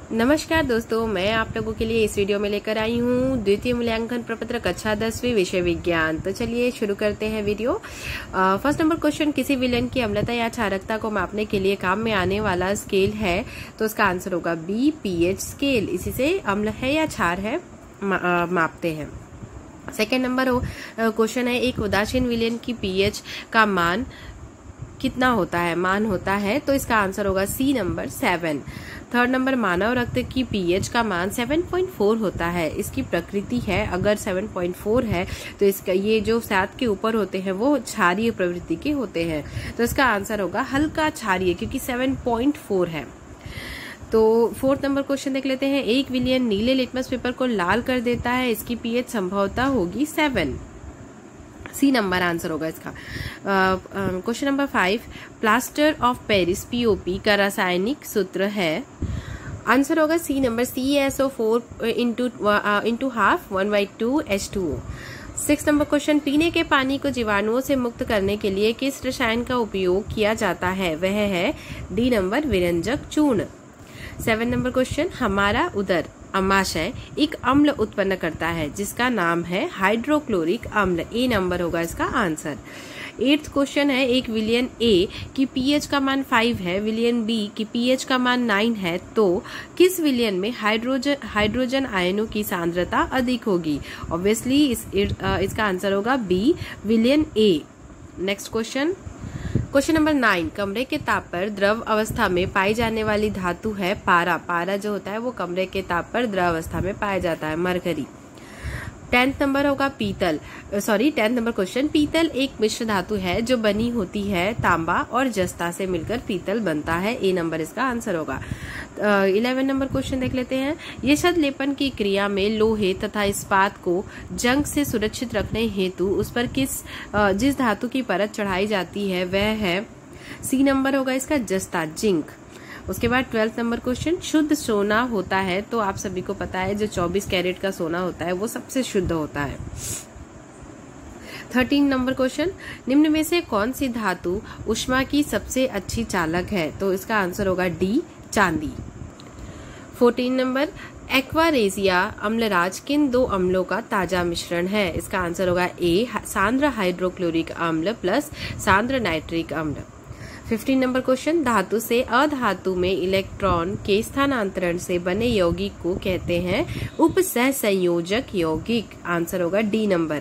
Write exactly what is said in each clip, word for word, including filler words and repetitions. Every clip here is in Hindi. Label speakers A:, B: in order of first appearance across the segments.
A: नमस्कार दोस्तों, मैं आप लोगों के लिए इस वीडियो में लेकर आई हूँ द्वितीय मूल्यांकन प्रपत्र कक्षा दसवीं विषय विज्ञान। तो चलिए शुरू करते हैं वीडियो। फर्स्ट नंबर क्वेश्चन, किसी विलयन की अम्लता या क्षारकता को मापने के लिए काम में आने वाला स्केल है, तो उसका आंसर होगा बी, पीएच स्केल। इसी से अम्ल है या क्षार है मा, मापते हैं। सेकेंड नंबर क्वेश्चन है, एक उदासीन विलयन की पीएच का मान कितना होता है, मान होता है, तो इसका आंसर होगा C number seven. Third number, मानव रक्त की पीएच का मान सेवन पॉइंट फोर होता है। इसकी प्रकृति है, अगर सेवन पॉइंट फोर है तो इसका ये जो सात के ऊपर होते हैं वो क्षारीय प्रवृत्ति के होते हैं, तो इसका आंसर होगा हल्का क्षारीय, क्योंकि सेवन पॉइंट फोर है। तो फोर्थ नंबर क्वेश्चन देख लेते हैं, एक विलयन नीले लिटमस पेपर को लाल कर देता है, इसकी पीएच संभवतः होगी सेवन। सी नंबर आंसर होगा इसका। Question number five, plaster of Paris POP का रासायनिक सूत्र है, आंसर होगा C number C S O four into into half one by two H two O. Six number question, पीने के पानी को जीवाणुओं से मुक्त करने के लिए किस रसायन का उपयोग किया जाता है, वह है डी नंबर विरंजक चूर्ण। सेवन नंबर क्वेश्चन, हमारा उदर अमाशय एक अम्ल उत्पन्न करता है जिसका नाम है हाइड्रोक्लोरिक अम्ल। ए नंबर होगा इसका आंसर। एट्थ क्वेश्चन है, एक विलयन ए की पीएच का मान फाइव है, विलयन बी की पीएच का मान नाइन है, तो किस विलयन में हाइड्रोजन हाइड्रोजन आयनों की सांद्रता अधिक होगी? ऑब्वियसली इस, इसका आंसर होगा बी, विलयन A. Next question, question number nine, कमरे के ताप पर द्रव अवस्था में पाई जाने वाली धातु है पारा। पारा जो होता है वो कमरे के ताप पर द्रव अवस्था में पाया जाता है, मरकरी। टेंथ नंबर होगा पीतल, सॉरी टेंथ नंबर क्वेश्चन, पीतल एक मिश्र धातु है जो बनी होती है तांबा और जस्ता से मिलकर पीतल बनता है। ए नंबर इसका आंसर होगा। इलेवन नंबर क्वेश्चन देख लेते हैं, ये शद लेपन की क्रिया में लोहे तथा इस्पात को जंग से सुरक्षित रखने हेतु उस पर किस जिस धातु की परत चढ़ाई जाती है वह है, सी नंबर होगा इसका जस्ता, जिंक। उसके बाद ट्वेल्थ नंबर क्वेश्चन, शुद्ध सोना होता है, तो आप सभी को पता है जो चौबीस कैरेट का सोना होता है वो सबसे शुद्ध होता है। थर्टीन नंबर क्वेश्चन, निम्न में से कौन सी धातु ऊष्मा की सबसे अच्छी चालक है, तो इसका आंसर होगा डी, चांदी। फोर्टीन नंबर, एक्वारेजिया अम्लराज किन दो अम्लों का ताजा मिश्रण है? इसका आंसर होगा ए, सांद्र हाइड्रोक्लोरिक अम्ल प्लस सांद्र नाइट्रिक अम्ल। फिफ्टीन नंबर क्वेश्चन, धातु से अधातु में इलेक्ट्रॉन के स्थानांतरण से बने यौगिक को कहते हैं उपसह संयोजक यौगिक। आंसर होगा डी नंबर।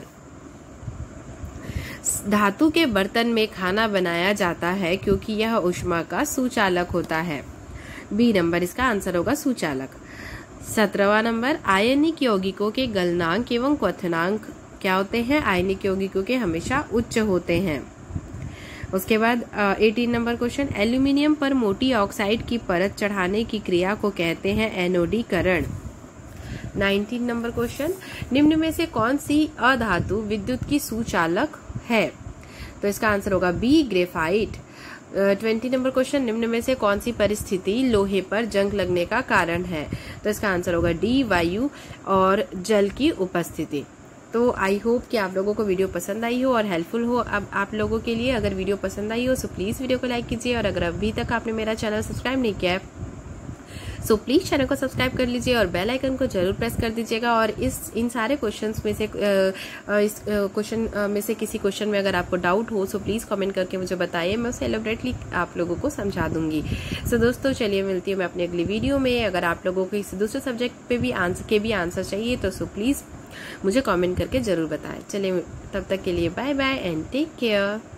A: धातु के बर्तन में खाना बनाया जाता है क्योंकि यह ऊष्मा का सुचालक होता है। बी नंबर इसका आंसर होगा सुचालक। सत्रहवां नंबर, आयनिक यौगिकों के गलनांक एवं क्वथनांक क्या होते हैं? आयनिक यौगिकों के हमेशा उच्च होते हैं। उसके बाद अठारह नंबर क्वेश्चन, एल्यूमिनियम पर मोटी ऑक्साइड की परत चढ़ाने की क्रिया को कहते हैं एनोडीकरण। उन्नीस नंबर क्वेश्चन, निम्न में से कौन सी अधातु विद्युत की सुचालक है? तो इसका आंसर होगा बी, ग्रेफाइट। बीस नंबर क्वेश्चन, निम्न में से कौन सी परिस्थिति लोहे पर जंग लगने का कारण है? तो इसका आंसर होगा डी, वायु और जल की उपस्थिति। तो आई होप कि आप लोगों को वीडियो पसंद आई हो और हेल्पफुल हो। अब आप लोगों के लिए अगर वीडियो पसंद आई हो तो प्लीज वीडियो को लाइक कीजिए, और अगर अभी तक आपने मेरा चैनल सब्सक्राइब नहीं किया है सो प्लीज चैनल को सब्सक्राइब कर लीजिए और बेल आइकन को जरूर प्रेस कर दीजिएगा। और इस इन सारे क्वेश्चंस में से इस क्वेश्चन में से किसी क्वेश्चन में अगर आपको डाउट हो सो प्लीज कमेंट करके मुझे बताइए, मैं उसे एलोबरेटली आप लोगों को समझा दूंगी। सो दोस्तों चलिए मिलती हूँ मैं अपनी अगली वीडियो में। अगर आप लोगों को किसी दूसरे सब्जेक्ट पे भी आंसर के भी आंसर चाहिए तो सो प्लीज मुझे कमेंट करके जरूर बताएं। चलिए तब तक के लिए bye bye and take care.